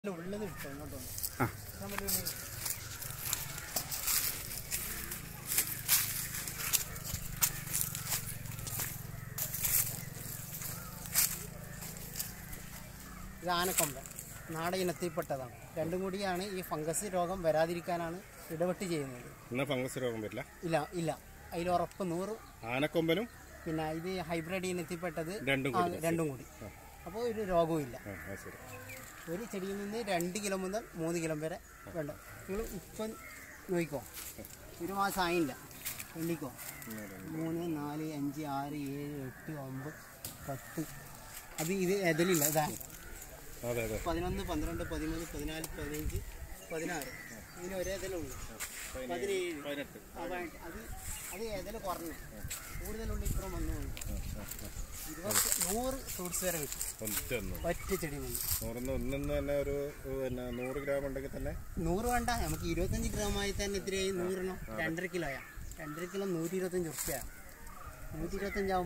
ഉള്ളത് ഇട്ടോ ഇങ്ങോട്ട് ഇത് ആനക്കൊമ്പൻ നാടൻ ഇനത്തിൽപ്പെട്ടതാണ്. രണ്ടും കൂടിയാണ് ഈ ഫംഗസ് രോഗം വരാതിരിക്കാനാണ് ഇടപെട്ട് ചെയ്യുന്നത്. ഫംഗസ് രോഗം വരില്ല? ഇല്ല ഇല്ല, അതിൽ ഉറപ്പ് 100. ആനക്കൊമ്പനും പിന്നെ ഇത് ഹൈബ്രിഡ് ഇനത്തിൽപ്പെട്ടത് രണ്ടും കൂടി. അപ്പോൾ ഒരു രോഗവും ഇല്ല. ഒരു ചെടിയിൽ നിന്ന് 2 കിലോ മുതൽ 3 കിലോ വരെ വേണ്ട. നിങ്ങൾ ഇപ്പം നോക്കിക്കോ, 1 മാസം ആയില്ല, എണ്ണിക്കോ. 3, 4, 5, 6, 7, 8, 9, 10. അത് ഇത് എതിലില്ല, ഇതാണ് 11, 12, 13, 14, 15, 16. ഇതിന് ഒരേ ഇതിലുള്ളൂ 17. അത് ഏതെങ്കിലും കുറഞ്ഞു, കൂടുതലുള്ള ഇപ്പുറം വന്നുകൊണ്ട് 100 ഫ്രൂട്ട്സ് വരെ കിട്ടും ഒറ്റ ചെടി തന്നെ. 100 ഗ്രാം ഉണ്ടെങ്കിൽ തന്നെ 100 വേണ്ട, നമുക്ക് 25 ഗ്രാമായി തന്നെ ഇത്രയായി. 100 2.5 കിലോയാ. 2.5 കിലോ 125 റുപ്യ. 125 ആവും.